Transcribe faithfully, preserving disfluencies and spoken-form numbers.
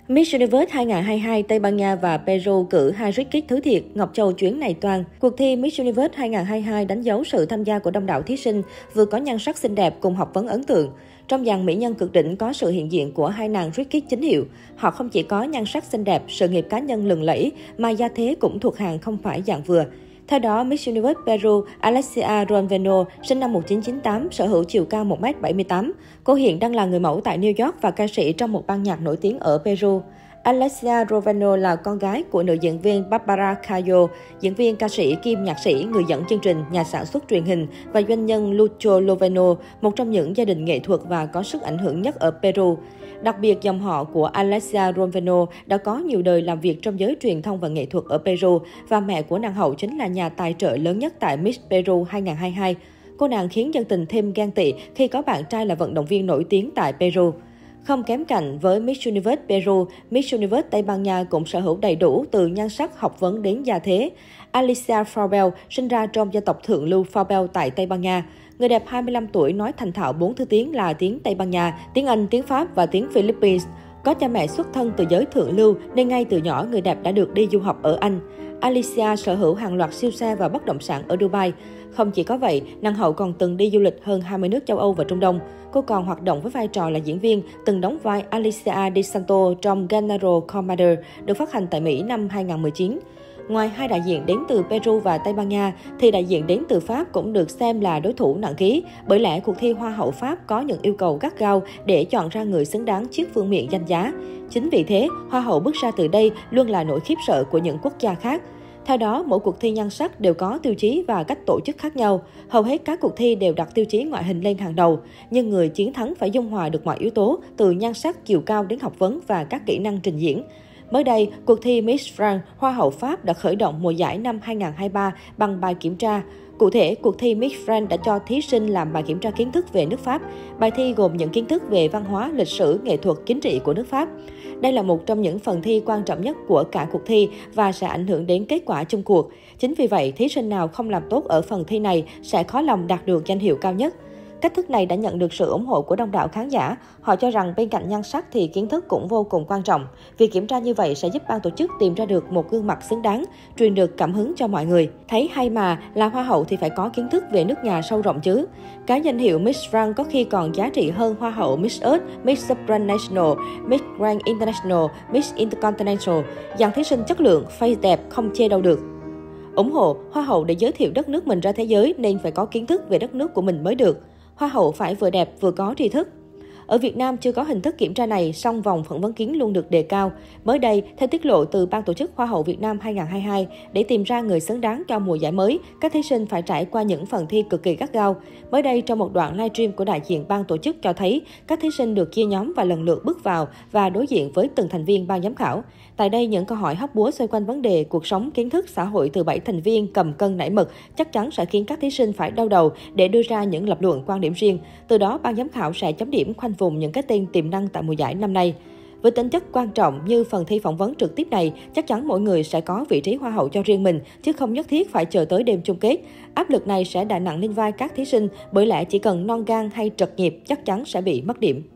Miss Universe hai không hai hai Tây Ban Nha và Peru cử hai Ricky thứ thiệt, Ngọc Châu chuyến này toang. Cuộc thi Miss Universe hai không hai hai đánh dấu sự tham gia của đông đảo thí sinh, vừa có nhan sắc xinh đẹp cùng học vấn ấn tượng. Trong dàn mỹ nhân cực đỉnh có sự hiện diện của hai nàng Ricky chính hiệu. Họ không chỉ có nhan sắc xinh đẹp, sự nghiệp cá nhân lừng lẫy, mà gia thế cũng thuộc hàng không phải dạng vừa. Theo đó, Miss Universe Peru Alexia Roveno, sinh năm một nghìn chín trăm chín mươi tám, sở hữu chiều cao một mét bảy mươi tám. Cô hiện đang là người mẫu tại New York và ca sĩ trong một ban nhạc nổi tiếng ở Peru. Alexia Roveno là con gái của nữ diễn viên Barbara Cayo, diễn viên, ca sĩ kiêm nhạc sĩ, người dẫn chương trình, nhà sản xuất truyền hình và doanh nhân Lucho Loveno, một trong những gia đình nghệ thuật và có sức ảnh hưởng nhất ở Peru. Đặc biệt, dòng họ của Alexia Roveno đã có nhiều đời làm việc trong giới truyền thông và nghệ thuật ở Peru và mẹ của nàng hậu chính là nhà tài trợ lớn nhất tại Miss Peru hai không hai hai. Cô nàng khiến dân tình thêm ghen tị khi có bạn trai là vận động viên nổi tiếng tại Peru. Không kém cạnh với Miss Universe Peru, Miss Universe Tây Ban Nha cũng sở hữu đầy đủ từ nhan sắc, học vấn đến gia thế. Alicia Faubel sinh ra trong gia tộc thượng lưu Faubel tại Tây Ban Nha. Người đẹp hai mươi lăm tuổi nói thành thạo bốn thứ tiếng là tiếng Tây Ban Nha, tiếng Anh, tiếng Pháp và tiếng Philippines. Có cha mẹ xuất thân từ giới thượng lưu nên ngay từ nhỏ người đẹp đã được đi du học ở Anh. Alicia sở hữu hàng loạt siêu xe và bất động sản ở Dubai. Không chỉ có vậy, nàng hậu còn từng đi du lịch hơn hai mươi nước châu Âu và Trung Đông. Cô còn hoạt động với vai trò là diễn viên, từng đóng vai Alicia De Santo trong General Commander, được phát hành tại Mỹ năm hai không một chín. Ngoài hai đại diện đến từ Peru và Tây Ban Nha, thì đại diện đến từ Pháp cũng được xem là đối thủ nặng ký, bởi lẽ cuộc thi Hoa hậu Pháp có những yêu cầu gắt gao để chọn ra người xứng đáng chiếc vương miện danh giá. Chính vì thế, Hoa hậu bước ra từ đây luôn là nỗi khiếp sợ của những quốc gia khác. Theo đó, mỗi cuộc thi nhan sắc đều có tiêu chí và cách tổ chức khác nhau. Hầu hết các cuộc thi đều đặt tiêu chí ngoại hình lên hàng đầu, nhưng người chiến thắng phải dung hòa được mọi yếu tố, từ nhan sắc, chiều cao đến học vấn và các kỹ năng trình diễn. Mới đây, cuộc thi Miss France Hoa hậu Pháp đã khởi động mùa giải năm hai không hai ba bằng bài kiểm tra. Cụ thể, cuộc thi Miss France đã cho thí sinh làm bài kiểm tra kiến thức về nước Pháp. Bài thi gồm những kiến thức về văn hóa, lịch sử, nghệ thuật, chính trị của nước Pháp. Đây là một trong những phần thi quan trọng nhất của cả cuộc thi và sẽ ảnh hưởng đến kết quả chung cuộc. Chính vì vậy, thí sinh nào không làm tốt ở phần thi này sẽ khó lòng đạt được danh hiệu cao nhất. Cách thức này đã nhận được sự ủng hộ của đông đảo khán giả. Họ cho rằng bên cạnh nhan sắc thì kiến thức cũng vô cùng quan trọng. Việc kiểm tra như vậy sẽ giúp ban tổ chức tìm ra được một gương mặt xứng đáng, truyền được cảm hứng cho mọi người. Thấy hay mà, là hoa hậu thì phải có kiến thức về nước nhà sâu rộng chứ. Cái danh hiệu Miss France có khi còn giá trị hơn hoa hậu Miss Earth, Miss Supranational, Miss Grand International, Miss Intercontinental. Dàn thí sinh chất lượng, face đẹp không chê đâu được. Ủng hộ hoa hậu để giới thiệu đất nước mình ra thế giới nên phải có kiến thức về đất nước của mình mới được. Hoa hậu phải vừa đẹp vừa có tri thức. Ở Việt Nam chưa có hình thức kiểm tra này, song vòng phỏng vấn kiến luôn được đề cao. Mới đây, theo tiết lộ từ Ban tổ chức Hoa hậu Việt Nam hai không hai hai, để tìm ra người xứng đáng cho mùa giải mới, các thí sinh phải trải qua những phần thi cực kỳ gắt gao. Mới đây, trong một đoạn livestream của đại diện ban tổ chức cho thấy, các thí sinh được chia nhóm và lần lượt bước vào và đối diện với từng thành viên ban giám khảo. Tại đây, những câu hỏi hóc búa xoay quanh vấn đề cuộc sống, kiến thức, xã hội từ bảy thành viên cầm cân nảy mực chắc chắn sẽ khiến các thí sinh phải đau đầu để đưa ra những lập luận quan điểm riêng. Từ đó, ban giám khảo sẽ chấm điểm khoanh vùng những cái tên tiềm năng tại mùa giải năm nay. Với tính chất quan trọng như phần thi phỏng vấn trực tiếp này, chắc chắn mỗi người sẽ có vị trí hoa hậu cho riêng mình, chứ không nhất thiết phải chờ tới đêm chung kết. Áp lực này sẽ đè nặng lên vai các thí sinh, bởi lẽ chỉ cần non gan hay trật nhịp chắc chắn sẽ bị mất điểm.